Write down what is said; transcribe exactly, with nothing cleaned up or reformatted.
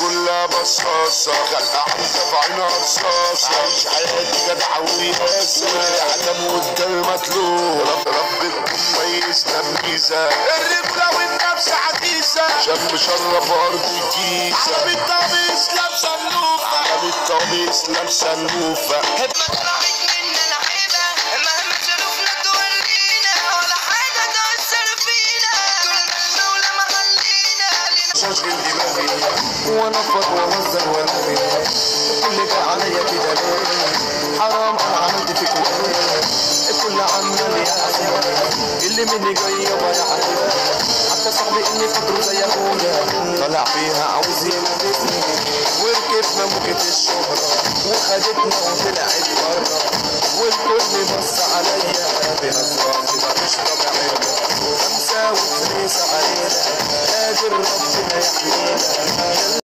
كلها بصاصة، خلقة عايزة في عينها رصاصة، عايش حياتي جدع وياسة، الإعلام والدم مطلوب، رب رب تكون ميزنا بميزة، الرجولة والنفس عزيزة، شم شرف أرض الجيزة، عالم الطبيس لابسة النوفة، عالم الطبيس لابسة النوفة. مطرحك منا لعيبة مهما ظروفنا تورينا ولا حاجة تأثر فينا طول ما المولى محلينا شغل دماغي وانفض واوزن وانبي الكل جاي عليا كده ليه؟ حرام انا عملت فيك ايه؟ الكل عمال يحاسبني اللي مني جاي يابا يحاسبني، حتى صاحبي اني فاكره زي اخويا طلع فيها عاوز يموتني، وركبنا موجة الشهرة وخدتنا وطلعت بره، والكل بص عليا بنظرة كده مش طبيعية، خمسة وفلوس علينا قادر ربنا يحمينا.